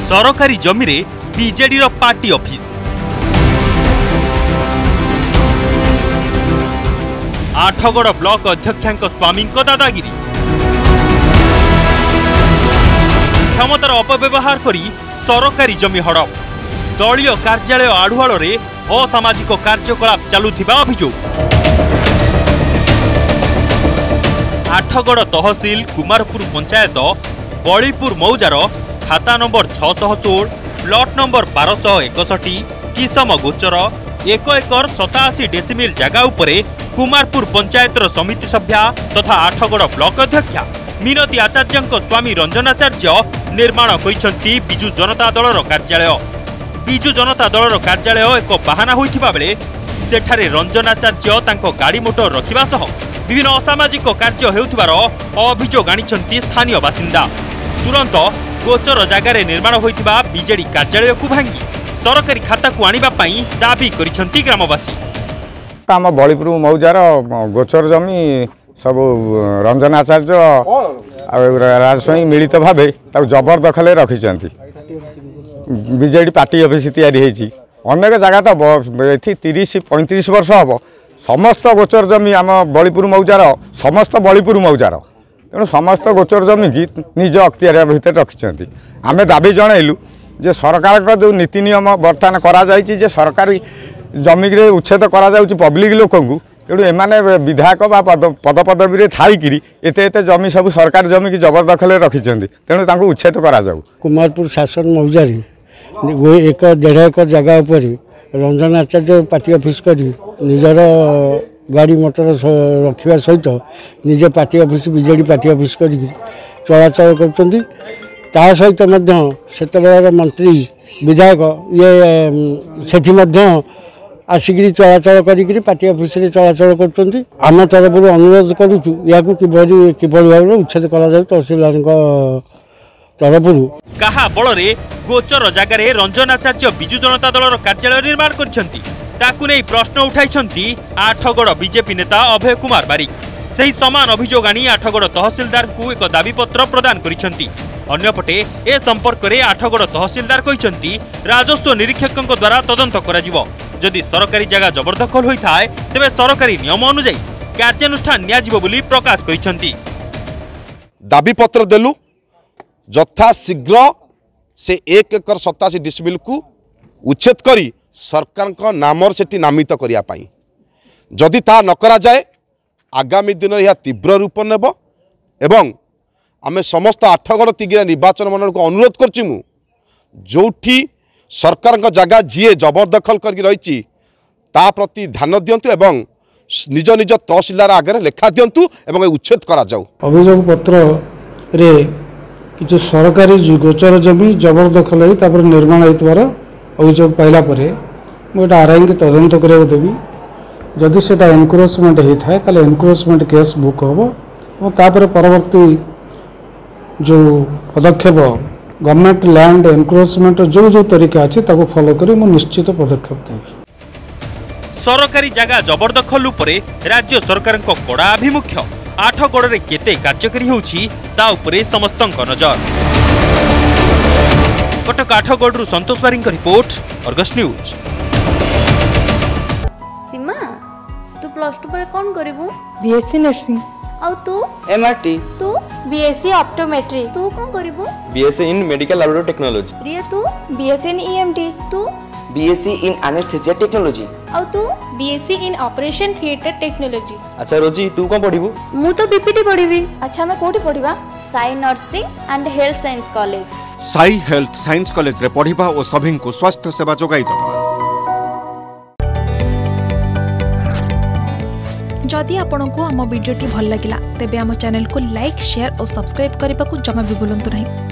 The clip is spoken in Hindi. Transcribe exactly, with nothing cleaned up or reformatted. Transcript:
सरकारी जमी रे बीजेडी रो पार्टी ऑफिस। आठगड़ ब्लॉक अध्यक्षांक स्वामी दादागिरी क्षमतार अपव्यवहार करी सरकारी जमी हड़प। दलीय कार्यालय आढ़ुआल रे असामाजिक कार्यकलाप चालुथिबा अभियोग। आठगड़ तहसील कुमारपुर पंचायत बलीपुर मौजार खाता नंबर छह सौ सोलह प्लॉट नंबर बारह सौ एकसठी किसम गोचर एक एकर सताशी डेसिमिल जगह उपरे कुमारपुर पंचायतर समिति सभ्या तथा आठगड़ ब्लॉक अध्यक्षा मिनती आचार्य स्वामी रंजनाचार्य निर्माण करिसेंती बिजु जनता दलर कार्यालय। बिजु जनता दलर कार्यालय एक बाहाना होइथिबा बेले सेठारे रंजनाचार्य तांको गाड़ी मोटर रखिबा सह विभिन्न असामाजिक कार्य हेउथिबार अभियोग आनिछंती स्थानीय बासिंदा। तुरंत गोचर जगार निर्माण होइथिबा बीजेडी कार्यालय को भांगी सरकारी खाता को आनिबा पई दाबी करिछंती ग्रामवासी। आम बलीपुर मौजार गोचर जमी सब रंजनाचार्य राजस्वामी मिलित भाव जबरदखल रखिंट बीजेडी पार्टी ऑफिस तैयारी अनेक जगह तो तीस पैंतीस वर्ष हम समस्त गोचर जमी आम बलीपुर मौजार समस्त बलीपुर मौजार तेणु समस्त गोचर जमी की निज अख्तियार भितर रखिंट आम दाबी जनइलु जे सरकार का जो नीति नियम बर्तमान करा जे सरकारी जमी उच्छेद करा पब्लिक लोक तेणु एमाने विधायक पद पदवी थी एत एत जमी सब सरकारी जमी की जबरदखल रखिंट तेणु तांको उच्छेद करा जाऊ। कुमारपुर शासन मौजारी एक डेढ़ एकर जगह पर रंजनाचार्य पार्टी ऑफिस कर निजर गाड़ी मोटर रखा सहित निजे party office BJD party office कर चलाचल कर सहित से मंत्री विधायक ये से आसिक चलाचल कर पार्टी ऑफिस चलाचल कर आम तरफ अनुरोध करुँ या कि भाव उच्छेद कर तहसीलदार तरफ कहा बल गोचर जगार रंजनाचार्य बिजु जनता दलर कार्यालय निर्माण करछंती ताकु नै प्रश्न उठाइछंती आठगड़ बीजेपी नेता अभय कुमार बारिक। सही समान अभियोग आनी आठगड़ तहसीलदार को एक दाबीपत्र प्रदान करिछंती। अन्यपटे ए संपर्क में आठगड़ तहसीलदार कहिछंती राजस्व निरीक्षकों द्वारा तदंत करा जिवो। जदि सरकारी जगह जबरदखल होता है तेबे सरकारी नियम अनुसार कार्यानुष्ठान निया जिवो बोली प्रकाश करिछंती। दाबीपत्र देलु यथा शीघ्र से एक एकर सताशी डिसमिल को उच्छेद करी सरकार का नामर से नामित करिया पाई जदि ता न करा जाए आगामी दिन यह तीव्र रूप नेब एवं आमे समस्त आठगड़ तिगिरा निर्वाचन मंडल को अनुरोध करछि मु जोठी सरकार का जगह जीए जबरदखल करके रही ता प्रति ध्यान दिंतु एवं निज निज तहसीलदार आगे लेखा दिंतु एवं उच्छेद करा जाऊ। अभियोग पत्र रे कि सरकारी गोचर जमी जबरदखल हो निर्माण होइतबार अभियोग पाइला परे मुझे आरआई के तदंत करा देवी जदि से एनक्रोचमेंट होता है ताले एनक्रोचमेंट केस बुक हम और तापर परवर्ती जो पदक्षेप गवर्नमेंट लैंड एनक्रोचमेंट जो जो तरीका अच्छे ताको फॉलो करी मु निश्चित पदक्षेप देवी। सरकारी जगह जबरदखल उपरे राज्य सरकार को कड़ा आभिमुख्य आठगड़ रे केते कार्यकारी होउछि ता उपरे समस्तक नजर। कटक आठगड़ रु संतोष बारिंग रिपोर्ट अर्गस न्यूज। सीमा तू प्लस टू पर कौन करिवु? BSc nursing. और तू? एमआरटी। तू? BSc optometry. तू कौन करिवु? BSc in medical laboratory technology. Riya तू? BSc in EMT. तू? BSc in anaesthesia technology. और तू? BSc in operation theatre technology. अच्छा रोजी तू कौन पढ़िबु? मु तो बीपीटी पढ़िबी। अच्छा मैं कोठी पढ़िबा? Sai nursing and health science college. Sai health science college रे पढ़िबा और सभी को स्वास्थ्य सेवा जोगाई दबा। जदि आपंक आम भिडी भल लगा तेब आम चैनल को लाइक शेयर और सब्सक्राइब करने को जमा भी भूलु नहीं।